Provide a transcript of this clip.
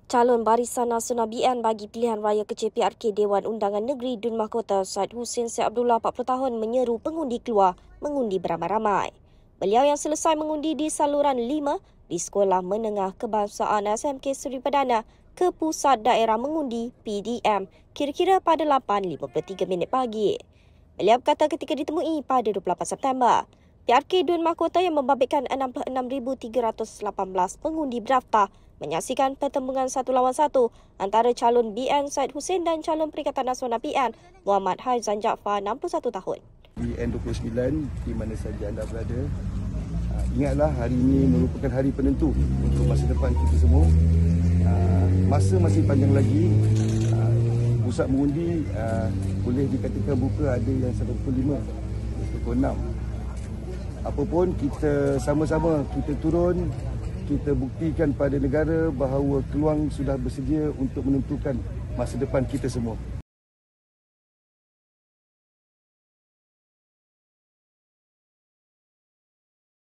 Calon Barisan Nasional BN bagi pilihan raya kecil PRK Dewan Undangan Negeri Dun Mahkota Syed Hussein Syed Abdullah 40 tahun menyeru pengundi keluar mengundi beramai-ramai. Beliau yang selesai mengundi di saluran 5 di Sekolah Menengah Kebangsaan SMK Seri Perdana ke Pusat Daerah Mengundi PDM kira-kira pada 8.53 pagi. Beliau berkata ketika ditemui pada 28 September, PRK Dun Mahkota yang membabitkan 66,318 pengundi berdaftar menyaksikan pertembungan 1 lawan 1 antara calon BN Syed Hussein dan calon Perikatan Nasional BN Muhammad Haizan Jaafar 61 tahun. BN 29 di mana saja anda berada, ingatlah hari ini merupakan hari penentu untuk masa depan kita semua. Masa masih panjang lagi. Pusat mengundi boleh dikatakan buka ada yang sampai pukul 5, pukul 6. Apapun kita sama-sama kita turun, kita buktikan pada negara bahawa Keluang sudah bersedia untuk menentukan masa depan kita semua.